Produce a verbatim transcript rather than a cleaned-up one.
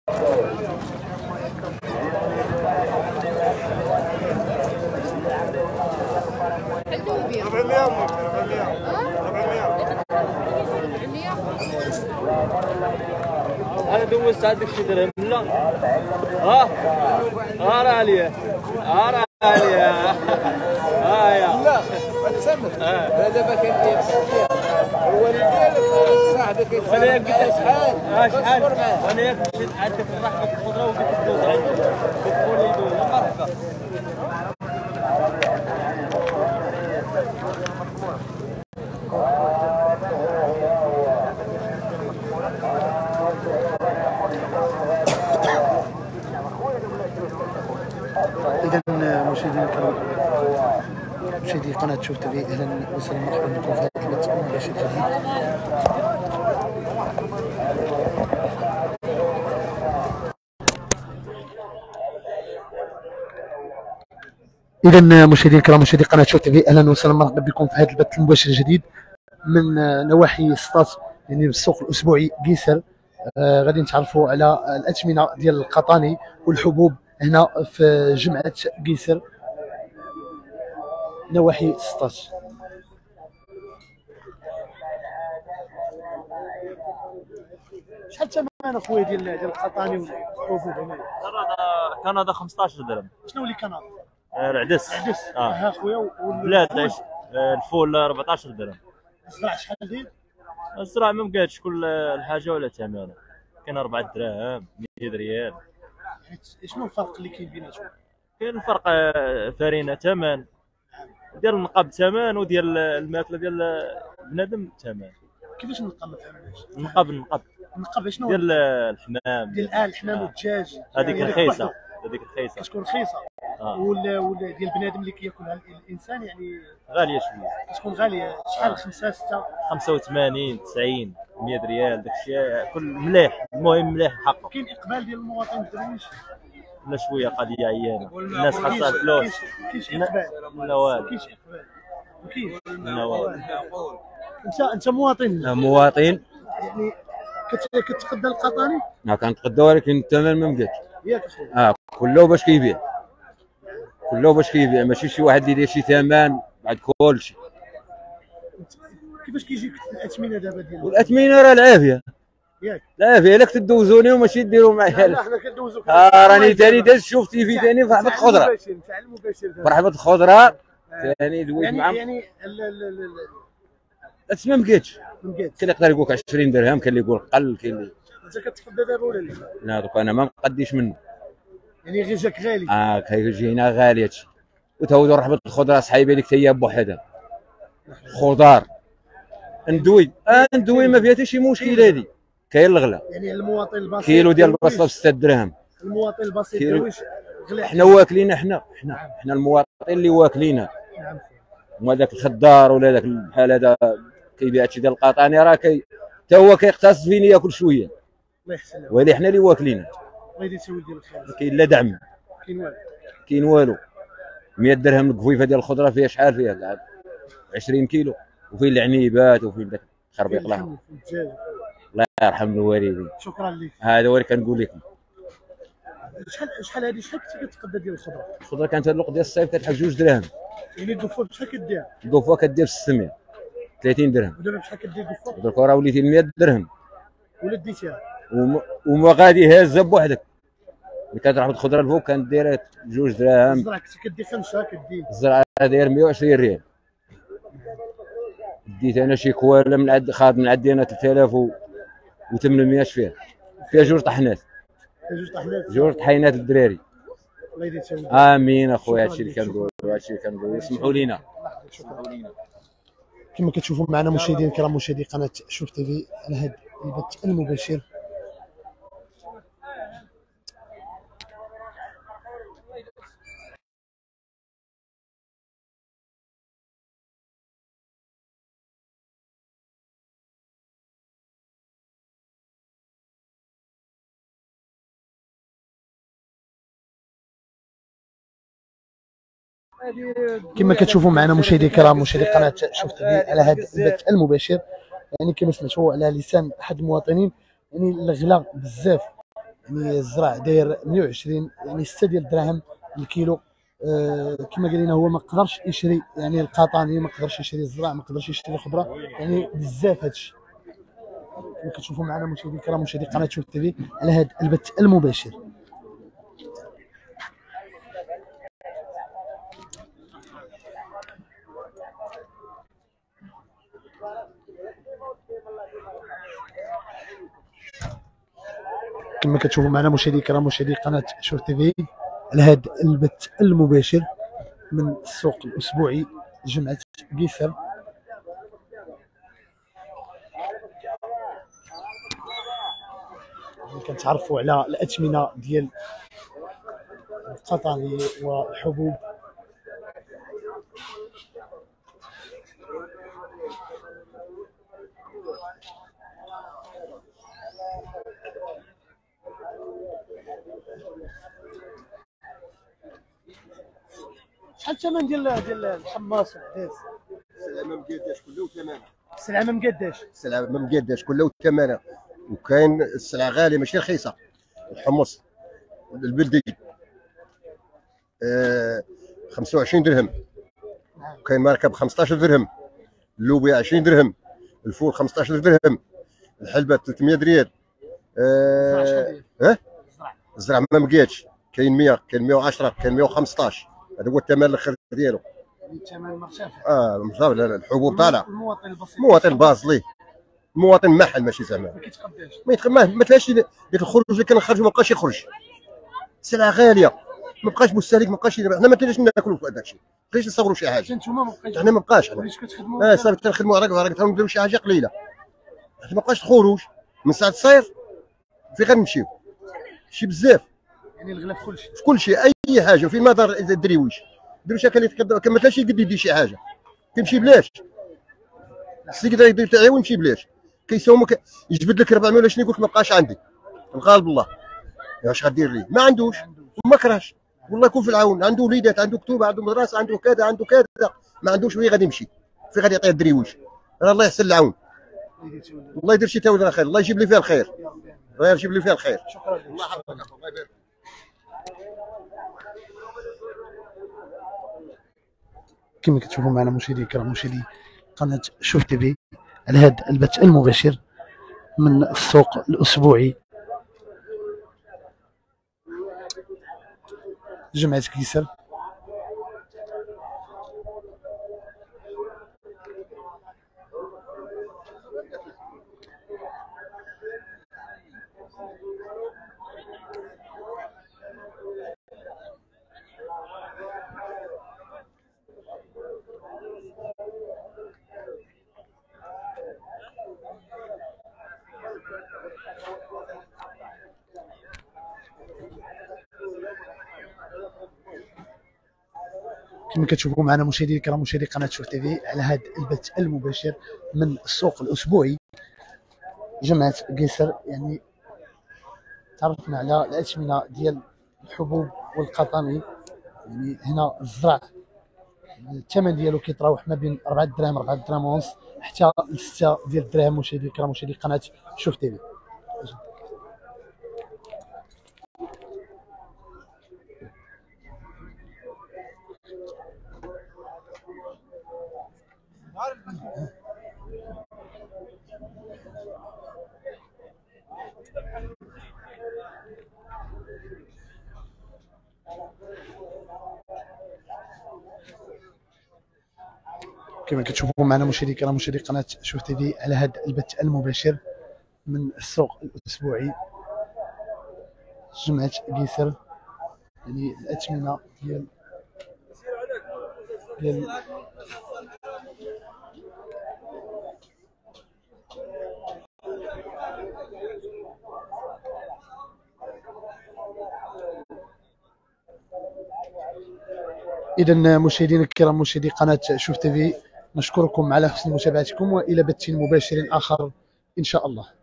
انا دوزت هذاك الشيء درهم لا ها ها راه عليا ها راه عليا ها يا لا ما تسمت هذا دابا كندير هو اللي ديالك صاحبي كيتسمى شحال شحال وانا ياك مشيت عندك الرحمه الخضره وقلت دوز عندي قلت لي دوز مرحبا. إذا مشاهدينا الكرام مشاهدي قناة شوف تي في أهلا وسهلا مرحبا بكم في هذا البث المباشر الجديد. إذا مشاهدينا الكرام مشاهدي قناة شوف تي في أهلا وسهلا مرحبا بكم في هذا البث المباشر الجديد من نواحي سطات يعني السوق الأسبوعي قيسر. آه غادي نتعرفوا على الأثمنة ديال القطاني والحبوب هنا في جمعة قيسر نواحي سطات. شحال الثمن اخويا ديال ديال القطاني والحبوب هنا؟ كندا كندا خمسطاش درهم. شنو اللي كندا؟ العدس العدس اه ها خويا بلاد الفول أربعطاش درهم. الزرع شحال داير؟ الزرع ما بقاتش كل الحاجه ولا ثمنها كاين أربعة دراهم مئتين ريال. شنو الفرق اللي كاين بيناتهم؟ كاين الفرق فرينه ثمن ديال النقاب ثمن وديال الماكله ديال بنادم ثمن. كيفاش نلقى ما فهمناش؟ النقاب النقاب النقاب شنو ديال الحمام ديال اه الحمام والدجاج هذيك رخيصه هذيك رخيصه كتكون رخيصه آه. ولا ولا ديال بنادم اللي كياكلها الانسان يعني غاليه شويه كتكون غاليه شحال؟ آه. خمسة ستة خمسة وثمانين تسعين مئة ريال داكشي كل مليح المهم مليح حقه. كاين اقبال ديال المواطن الدرويش لا شويه قضيه عيانه الناس خاصها الفلوس. كاينش اقبال لا والو كاينش اقبال ما كاينش لا والو. انت انت مواطن مواطن يعني كتقدى القطاني؟ ما كنتقدى ولكن الثمن ما مقادش ياك اخويا اه كله باش كيبيع كله باش كيبيع ماشي شي واحد اللي يدير شي ثمن بعد كلشي. كيفاش كيجيك الاثمنه دابا ديال والاثمنه راه العافيه ياك العافيه لك تدوزوني وماشي ديروا معايا. لا حنا كندوزوك اه راني ثاني داز شوف تي في ثاني فرحبه الخضره تاع المباشر فرحبه الخضره ثاني دويت يعني معاهم يعني الثمن ما مقادش. ما مقادش كاين اللي يقدر يقول لك عشرين درهم كاين اللي يقول قل كاين اللي انت كتقدى دابا ولا لا؟ لا دوك انا ما نقديش منه يعني غير جاك غالي اه كيجينا غالي هادشي وتهودو رحبه الخضره صحيبه ديك حتى هي بوحدها خضار ندوي اه ندوي ما فيها حتى شي مشكل هادي. كاين الغلا يعني المواطن البسيط كيلو ديال البصله ب ستة دراهم. المواطن البسيط كيلو درويش غلا حنا واكلين حنا حنا حنا المواطنين اللي واكلين. نعم وما داك الخضار ولا داك بحال هذا كيبيع هادشي ديال القطاني راه كي حتى هو كيقتص فينا ياكل شويه الله يحسن لك ولكن حنا اللي واكلين. الله يدير سوي ديال الخير ما كاين لا دعم كاين والو كاين والو. مئة درهم القفيفه ديال الخضره فيها شحال فيها عشرين كيلو وفيه العنيبات وفيه داك الخربيق لها الله يرحم الوالدين. شكرا لك هذا هو اللي كنقول لكم. شحال شحال هذه شحال كنتي كتقدى ديال الخضره؟ الخضره كانت هاد الوقت ديال الصيف كتحل جوج دراهم. يعني الدفور بشحال كدير؟ القفوه كدير ستمية ثلاثين درهم. ودابا بشحال كدير الدفور؟ درك راه وليتي مئة درهم ولا ديتيها وما, وما غادي هازه بوحدك. ملي كتروح بالخضره الفوق كانت دايره جوج دراهم. الزرعه كنتي كدير خمسه كدير الزرعه داير مئة وعشرين ريال. ديت انا شي كواله من عند خاض من عندي انا ثلاثة آلاف وثمانمئة فيها فيها جوج طحنات جوج طحنات جوج طحينات للدراري. الله يدير سوي امين اخويا هادشي اللي كنقول هادشي اللي كنقول يسمحوا لينا يسمحوا لينا. كما كتشوفوا معنا مشاهدينا الكرام مشاهدي قناه شوف تي في على هذا البث المباشر كما كتشوفوا معنا مشاهدي الكرام مشاهدي قناه شوف تي في على هذا البث المباشر يعني كما سمعتوا على لسان احد المواطنين يعني الغلا بزاف يعني الزرع داير مية وعشرين يعني ستة ديال الدراهم الكيلو. آه كما قال لنا هو ما قدرش يشري يعني القطاني، ما قدرش يشري الزرع، ما قدرش يشري الخضره، يعني بزاف هادشي. كما كتشوفوا معنا مشاهدينا الكرام مشاهدي قناه شوف تي في على هذا البث المباشر. كما كتشوفوا معنا مشاهدي الكرام مشاهدي قناه شوف تي في على هذا البث المباشر من السوق الاسبوعي جمعه قيصر. كنتعرفوا على الاثمنه ديال القطاني والحبوب. شحال الثمن ديال ديال الحماص والعدس؟ السلعه ما مقاداش كله ثمنها. السلعه ما مقاداش. السلعه ما مقاداش كله ثمنها، وكاين السلعه غاليه ماشي رخيصه. الحمص البلدي آه خمسة وعشرين درهم، كاين ماركه ب خمسطاش درهم، اللوبيا عشرين درهم، الفول خمسطاش درهم، الحلبه ثلاثمية ريال. اه ها الزرع ما مقادش، كاين مية، كاين مية وعشرة، كاين مية وخمسطاش. هذا هو الثمن الاخر ديالو. يعني الثمن مرتفع. اه مرتفع. الحبوب طالعه. المواطن البسيط، المواطن البازلي، المواطن محل ماشي زعما ما كيتقداش. ما يتق... ما ما تلاش ديك الخروج اللي كنخرجوا ما بقاش يخرج. السلعه غاليه، ما بقاش مستهلك، ما بقاش. حنا ما تلاش ناكلوا في هذاك الشيء، بقيش نصوروا شي حاجه. نتوما ما بقيتش. حنا ما بقاش. حنا وليش كتخدموا؟ اه صافي تنخدموا على راه نديروا شي حاجه قليله. حيت ما بقاش الخروج من ساعه الصيف. فين غنمشيو؟ شي بزاف. يعني الغلا في كل شيء. في كل شيء، اي حاجه. وفين ما دار الدريويش ديروا شي كان ما تلاش يقد يدير شي حاجه، كيمشي بلاش. السيد يدير تاعي ويمشي بلاش. كيساومك يجبد لك أربعمية ولا شنو، يقول لك ما بقاش عندي. الغالب الله اش غدير ليه؟ ما عندوش وما كرهش. والله يكون في العون. عنده وليدات، عنده كتوبه، عنده مدرسه، عنده كذا، عنده كذا. ما عندوش وين غادي يمشي؟ فين غادي يعطيه الدريويش؟ راه الله يحسن العون. الله يدير شي تاولنا خير، الله يجيب لي فيها الخير، الله يجيب لي فيها الخير. شكرا لك. الله يحفظك. الله يبارك. كما كتشوفوا معنا مشاهدي الكرام مشاهدي قناه شوف تي في على هذا البث المباشر من السوق الاسبوعي جمعة قيصر. كما كتشوفوا معنا مشاهدي الكرام مشاهدي قناه شوف تي في على هذا البث المباشر من السوق الاسبوعي جمعة قيصر. يعني تعرفنا على الاثمنه ديال الحبوب والقطاني. يعني هنا الزرع الثمن ديالو كيتراوح ما بين أربعة دراهم أربعة دراهم ونص حتى ل ستة ديال الدراهم مشاهدي الكرام مشاهدي قناه شوف تي في. كما كتشوفوا معنا مشاهدي الكرام مشاهدي قناه شوف تي في على هذا البث المباشر من السوق الاسبوعي جمعة قيصر. يعني الاثمنه ديال ديال اذا مشاهدينا الكرام مشاهدي قناه شوف تي في نشكركم على حسن متابعتكم والى بث مباشر اخر ان شاء الله.